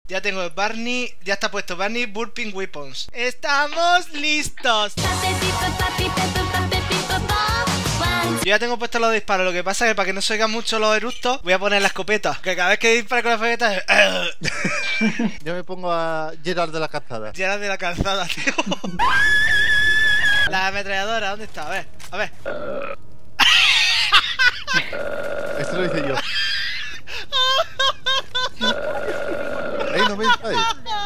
Ya tengo Barney, ya está puesto Barney Burping Weapons. ¡Estamos listos! Yo ya tengo puesto los disparos, lo que pasa es que para que no se oigan mucho los eructos, voy a poner la escopeta. Que cada vez que dispare con la escopeta es... Yo me pongo a Gerard de la Calzada. Gerard de la Calzada, tío. La ametralladora, ¿dónde está? A ver, a ver. Esto lo hice yo. ¡Ey, no me dispares!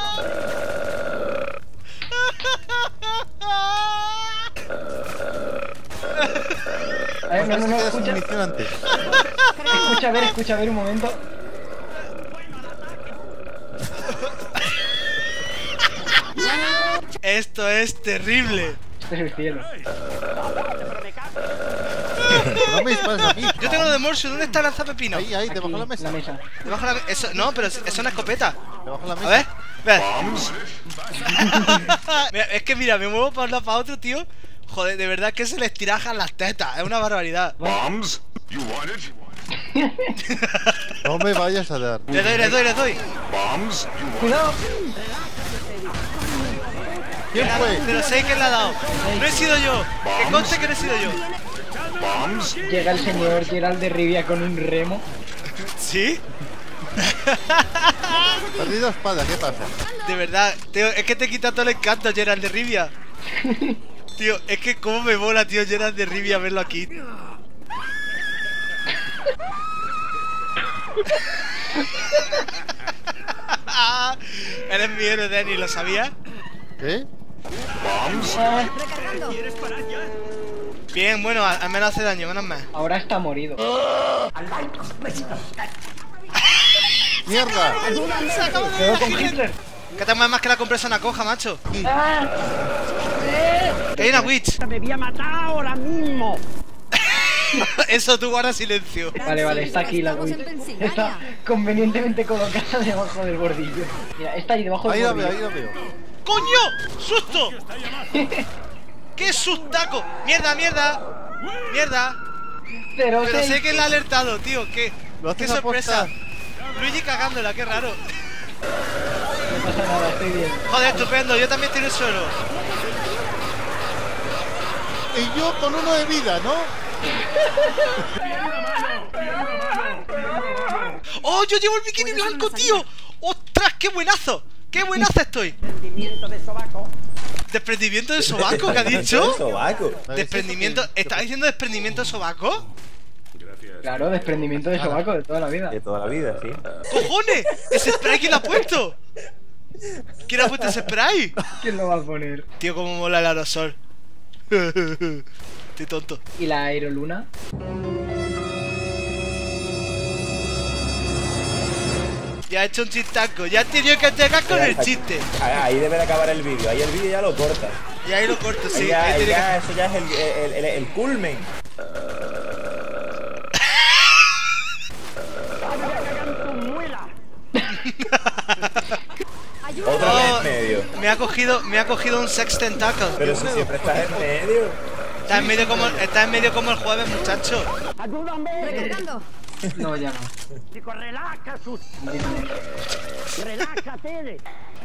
A ver, no, escucha. Escucha, a ver un momento. Esto es terrible. Este es el cielo. No me dispares a mí. Yo tengo lo de Morshu, ¿dónde está el lanzapepino? Ahí, debajo de la mesa. Debajo de la eso, no, pero es una escopeta. Debajo de la A mesa. ver, ve. Mira, es que mira, me muevo para un lado para otro, tío. Joder, de verdad que se les tirajan las tetas. Es una barbaridad. Bombs? You want it? No me vayas a dar. Le doy. Bombs? You want ¡Cuidado! ¿Quién fue? Pero sé quién le ha dado. No he sido yo. Que conste que no he sido yo. bombs? Llega el señor Gerald de Rivia con un remo. ¿Sí? Perdido espada, ¿qué pasa? De verdad, tío, es que te quita todo el encanto, Gerald de Rivia. Tío, es que cómo me mola, tío, Gerald de Rivia verlo aquí. Eres mi héroe, Danny, ¿lo sabías? ¿Qué? Bombs? Bien, bueno, al menos hace daño, menos mal. Ahora está morido. ¡Mierda! Quedó con Hitler. Que te mueves más que la compresa una coja, macho. ¡Ah! Que hay una witch. Me voy a matar ahora mismo. Eso, tú guarda silencio. Vale, está aquí la Witch. Está convenientemente colocada debajo del bordillo. Mira, está ahí debajo Ahí del la veo, bordillo. ahí la veo. ¡Coño! ¡Susto! ¡Qué sustaco! ¡Mierda! Pero sé que le ha alertado, tío. ¡Qué Lo haces sorpresa! aposta. Luigi cagándola, qué raro. no pasa nada, estoy bien. Joder, estupendo, yo también tiro el suelo. Y yo con uno de vida, ¿no? ¡Oh, yo llevo el bikini blanco, tío! ¡Ostras, qué buenazo! ¡Qué buenazo estoy! Desprendimiento de sobaco. ¿Desprendimiento de sobaco? ¿Qué ha dicho? Sobaco. ¿Desprendimiento? ¿Estás diciendo desprendimiento de sobaco? Claro, desprendimiento de sobaco de toda la vida. De toda la vida, sí. ¡Cojones! ¿Ese spray quién lo ha puesto? ¿Quién ha puesto ese spray? ¿Quién lo va a poner? Tío, cómo mola el aerosol. Estoy tonto. ¿Y la aeroluna? Ya he hecho un chistaco. Ya he tenido que llegar con el chiste. Ahí debe de acabar el vídeo. Ahí el vídeo ya lo corta. Y ahí lo corto, sí. Ahí eso ya es el culmen. Otra vez en medio. Me ha cogido un sex tentacle. Pero si siempre estás en medio. Está en medio como el jueves, muchacho. Recargando. No, ya no. Chico, relaja, sus. Relájate.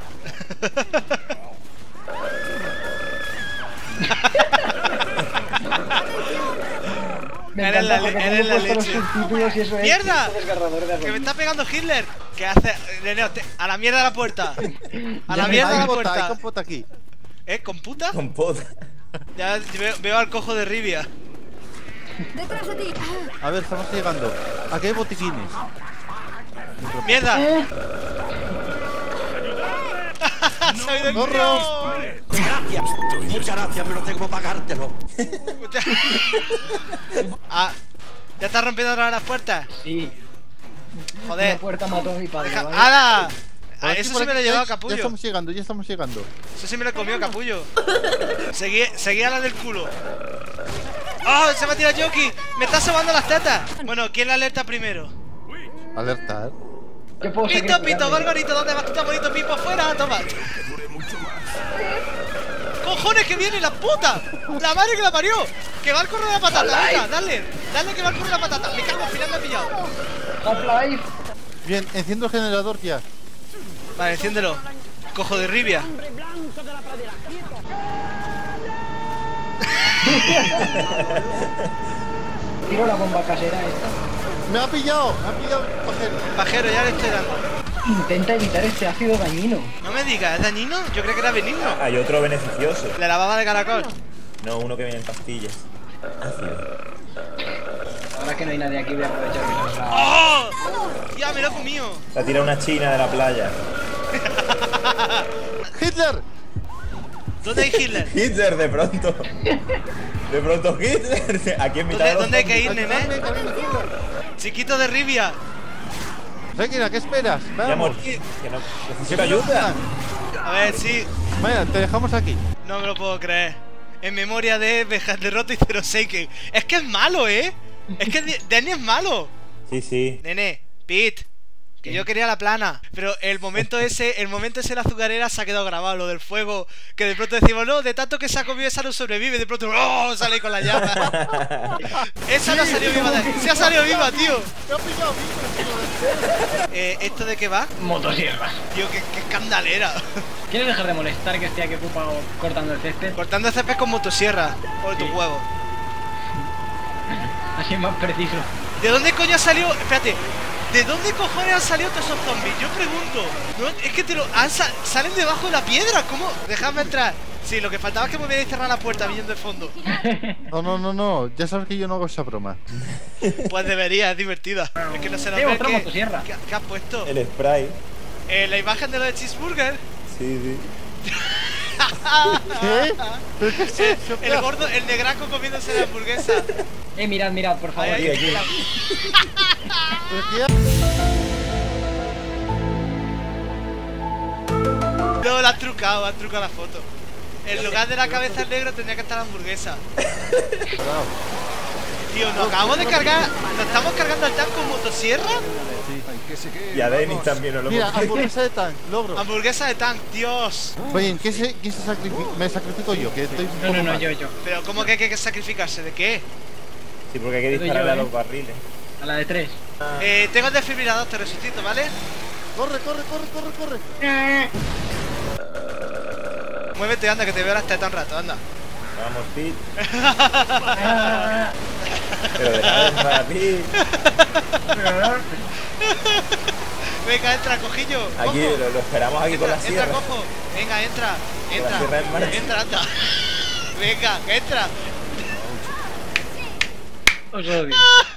Me Eres encanta la porque eres me la he puesto los leche. subtítulos y eso es ¡Mierda! un desgarrador de Que me arroz. está pegando Hitler. ¿Qué hace? Neneo, a la mierda de la puerta. A la mierda de Hay la compota, hay puerta. compota aquí. ¿Con puta? Con pota. Ya veo al cojo de Rivia. Detrás de ti. A ver, estamos llegando. Aquí hay botiquines. ¡Mierda! ¿Eh? ¡Se ha ido el ¡Corro! tío! Gracias. Muchas gracias, pero tengo que pagártelo. Ah, ¿ya estás rompiendo otra vez las puertas? Sí. Una Joder. puerta mató a mi padre, ¿vale? ¡Hala! Por aquí, Eso por sí me lo he aquí, llevado ya Capullo. estamos llegando. Eso sí me lo he comido Capullo. Seguía la del culo. ¡Oh! Se me ha tirado Yoki. Me está sobando las tetas. Bueno, ¿quién la alerta primero? Alertar. Yo puedo seguir Pito, pito, jugando. Gorgorito, ¿dónde vas? Está bonito, Pipo, fuera, toma. ¡Cojones que viene la puta! ¡La madre que la parió! ¡Que va al correr la patata! Venga, dale que va al correr la patata. Me cago, al final me ha pillado. Half-Life. Bien, enciendo el generador ya. Vale, enciéndelo. Cojo de ribia. Tiro la bomba casera esta. Me ha pillado el pajero. Pajero, ya le estoy dando. Intenta evitar este ácido dañino. No me digas, ¿es dañino? Yo creo que era benigno. Hay otro beneficioso. La lavaba de caracol. No, uno que viene en pastillas. Ácido. Ahora que no hay nadie aquí voy a aprovechar que se la... ¡Oh! ¡Ya, me lo he comido! La tira una china de la playa. ¡Hitler! ¿Dónde hay Hitler? Hitler de pronto. De pronto Hitler. Aquí en mitad de los ¿Dónde hay que ir, zombies. nene? Chiquito de ribia. Requina, ¿qué esperas? Ya Vamos. morí. Que no necesito ayuda. A ver, sí. Vaya, te dejamos aquí. No me lo puedo creer. En memoria de Derroto y Zero Seiken. Es que es malo, ¿eh? Es que Danny es malo. Sí, sí. Nene, Pete. Que yo quería la plana. Pero el momento ese de la azucarera se ha quedado grabado. Lo del fuego. Que de pronto decimos, no, de tanto que se ha comido esa no sobrevive. De pronto, ¡oh! Sale ahí con la llama. Esa no ha salido viva. ¡Se ha salido viva, tío! Me ha pillado. ¿Esto de qué va? Motosierra. Tío, qué escandalera. ¿Quieres dejar de molestar que esté aquí ocupado cortando el césped? Cortando el césped con motosierra. Por tu huevo. Así es más preciso. ¿De dónde coño ha salido? Espérate. ¿De dónde cojones han salido todos esos zombies? Yo pregunto. No, es que salen debajo de la piedra. ¿Cómo? Déjame entrar. Sí, lo que faltaba es que me hubierais cerrado la puerta viniendo de fondo. No. Ya sabes que yo no hago esa broma. Pues debería, es divertida. Es que no sé lo otra motosierra. ¿Qué has puesto? El spray. La imagen de lo de cheeseburger. Sí, sí. ¿Qué? ¿Pero qué es eso? El gordo, el negraco comiéndose la hamburguesa. Mirad, por favor. Ahí, Aquí. ¿Pero qué? No, la has trucado la foto. En lugar de la cabeza en negro tendría que estar la hamburguesa. Tío, nos acabamos de cargar. ¿Nos estamos cargando al tanque con motosierra? Y a Denis también nos lo Mira, hemos hamburguesa de tank, logro. Hamburguesa de tank, Dios. Oye, ¿quién se sacrifica? Me sacrifico yo, que estoy un poco No, mal. yo. Pero ¿cómo que hay que sacrificarse? ¿De qué? Sí, porque hay que Yo, dispararle a los barriles. A la de 3. Tengo el desfibrilador, te resucito, ¿vale? Corre. Muévete, anda, que te veo las tetas un rato, anda. Vamos, Pete. Pero deja de entrar, Pete. Venga, entra, cojillo. Aquí cojo. lo esperamos aquí con la Entra, sierra. cojo. Venga, entra. la sierra en marcha. Entra, anda. Venga, entra. Os odio.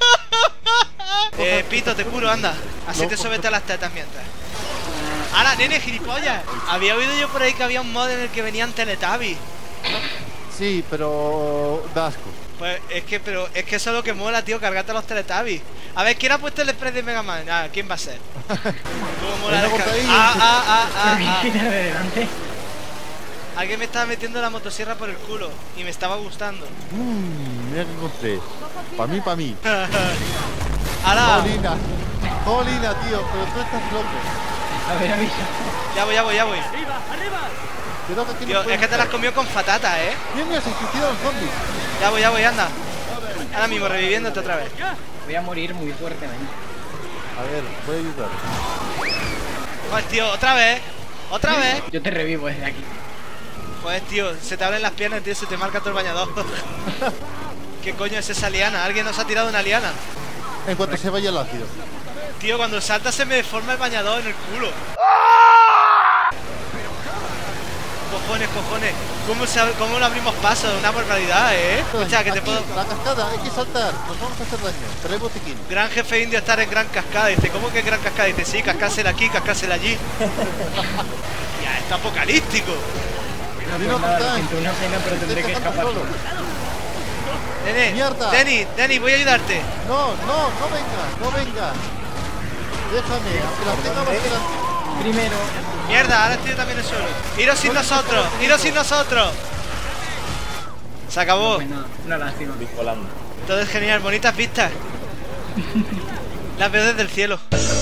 Pito, te curo, anda. Así te sobete a las tetas mientras. Ahora, nene, gilipollas. Había oído yo por ahí que había un mod en el que venían Teletubbies. Sí, pero da asco. Pues es que eso es lo que mola, tío, cargarte a los Teletubbies. A ver, ¿quién ha puesto el spray de Mega Man? Ah, ¿quién va a ser? ¿Cómo mola Venga, descargar? por ahí. De delante. Alguien me estaba metiendo la motosierra por el culo y me estaba gustando. Mira que encontré. Pa' mí. ¡Hala! Jolina, tío, pero tú estás loco. A ver, avisa. Ya voy. Cuidado que aquí Tío, no es pueden que te las entrar. comió con fatata, Mira, se suicidan los zombies. Ya voy, anda. Ahora mismo, reviviéndote otra vez. Voy a morir muy fuertemente. A ver, voy a ayudar. Pues tío, otra vez. Yo te revivo desde aquí. Pues tío, se te abren las piernas, tío, se te marca todo el bañador. ¿Qué coño es esa liana? ¿Alguien nos ha tirado una liana? En cuanto se vaya el ácido. Tío, cuando salta se me deforma el bañador en el culo. Cojones. ¿Cómo no abrimos paso? Una barbaridad, Escucha, que te Aquí, puedo... La cascada, hay que saltar. Nos vamos a hacer daño. Pero hay botiquín. Gran jefe indio estar en Gran Cascada. Dice, ¿cómo que Gran Cascada? Dice, sí, cascársela aquí, cascársela allí. Ya, está apocalíptico. No, Vino pues nada, con lo tank. siento, una pena, pero tendré que escapar solo. Nene, Mierda. Dani, voy a ayudarte. No venga. Déjame, aunque las tenga más delante. primero. Mierda, ahora estoy yo también en el suelo. Iros sin nosotros. Se acabó. Pues nada, una lástima. Volando. Todo es genial, bonitas vistas. Las veo desde el cielo.